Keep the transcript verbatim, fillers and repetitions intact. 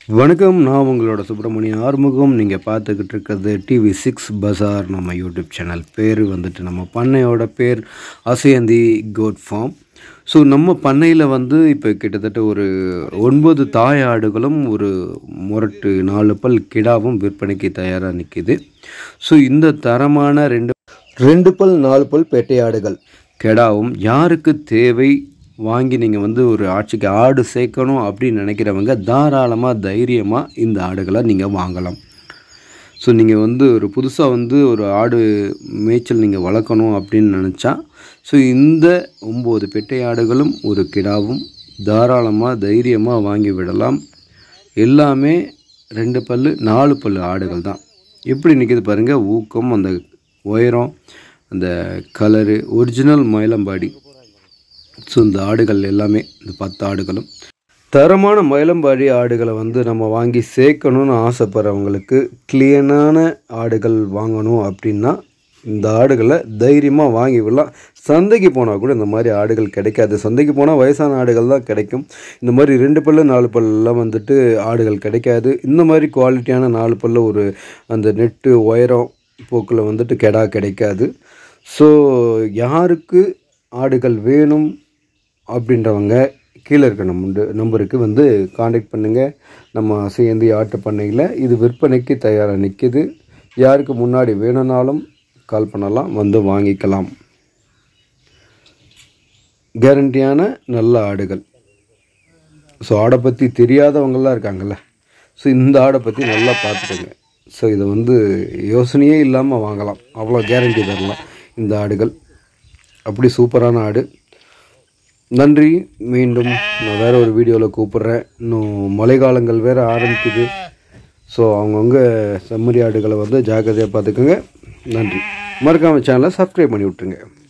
வணக்கம், நான் உங்களோட சுப்பிரமணிய ஆறுமுகம். நீங்கள் பார்த்துக்கிட்டு இருக்கிறது டிவி சிக்ஸ் பஜார் நம்ம யூடியூப் சேனல். பேர் வந்துட்டு நம்ம பண்ணையோட பேர் அசையந்தி கோட் ஃபார்ம். ஸோ நம்ம பண்ணையில் வந்து இப்போ கிட்டத்தட்ட ஒரு ஒன்பது தாய் ஆடுகளும் ஒரு முரட்டு நாலு பல் கிடாவும் விற்பனைக்கு தயாராக நிற்கிது. ஸோ இந்த தரமான ரெண்டு ரெண்டு பல் நாலு பல் பேட்டை ஆடுகள் கிடாவும் யாருக்கு தேவை, வாங்கி நீங்கள் வந்து ஒரு ஆட்சிக்கு ஆடு சேர்க்கணும் அப்படின்னு நினைக்கிறவங்க தாராளமாக தைரியமாக இந்த ஆடுகளை நீங்கள் வாங்கலாம். ஸோ நீங்கள் வந்து ஒரு புதுசாக வந்து ஒரு ஆடு மேய்ச்சல் நீங்கள் வளர்க்கணும் அப்படின்னு நினச்சா ஸோ இந்த ஒம்பது பெட்டை ஆடுகளும் ஒரு கிடாவும் தாராளமாக தைரியமாக வாங்கி விடலாம். எல்லாமே ரெண்டு பல் நாலு பல் ஆடுகள் தான். எப்படி நிற்கிது பாருங்கள், ஊக்கம், அந்த உயரம், அந்த கலரு, ஒரிஜினல் மயிலம்பாடி. ஸோ இந்த ஆடுகள் எல்லாமே இந்த பத்து ஆடுகளும் தரமான மயிலம்பாடி ஆடுகளை வந்து நம்ம வாங்கி சேர்க்கணுன்னு ஆசைப்படுறவங்களுக்கு கிளீனான ஆடுகள் வாங்கணும் அப்படின்னா இந்த ஆடுகளை தைரியமாக வாங்கி விடலாம். சந்தைக்கு போனால் கூட இந்த மாதிரி ஆடுகள் கிடைக்காது. சந்தைக்கு போனால் வயசான ஆடுகள் தான் கிடைக்கும். இந்த மாதிரி ரெண்டு பல்லு நாலு பல்லாம் வந்துட்டு ஆடுகள் கிடைக்காது. இந்த மாதிரி குவாலிட்டியான நாலு பல்லு ஒரு அந்த நெட்டு உயரம் போக்கில் வந்துட்டு கெடா கிடைக்காது. ஸோ யாருக்கு ஆடுகள் வேணும் அப்படின்றவங்க கீழே இருக்க நம்ம நம்பருக்கு வந்து காண்டாக்ட் பண்ணுங்கள். நம்ம சேர்ந்து ஆட்டு பண்ணையில் இது விற்பனைக்கு தயாராக நிற்கிது. யாருக்கு முன்னாடி வேணும்னாலும் கால் பண்ணலாம், வந்து வாங்கிக்கலாம். கேரண்டியான நல்ல ஆடுகள். ஸோ ஆடை பற்றி தெரியாதவங்களாம் இருக்காங்கள்ல, ஸோ இந்த ஆடை பற்றி நல்லா பார்த்துக்கோங்க. ஸோ இதை வந்து யோசனையே இல்லாமல் வாங்கலாம், அவ்வளோ கேரண்டி தரலாம் இந்த ஆடுகள். அப்படி சூப்பரான ஆடு. நன்றி. மீண்டும் நான் வேறு ஒரு வீடியோவில் கூப்பிட்றேன். இன்னும் மழை காலங்கள் வேறு ஆரம்பிக்குது. ஸோ அவங்கவுங்க செம்மறி ஆடுகளை வந்து ஜாக்கிரதையாக பார்த்துக்கோங்க. நன்றி. மறக்காமல் சேனலை சப்ஸ்கிரைப் பண்ணி விட்ருங்க.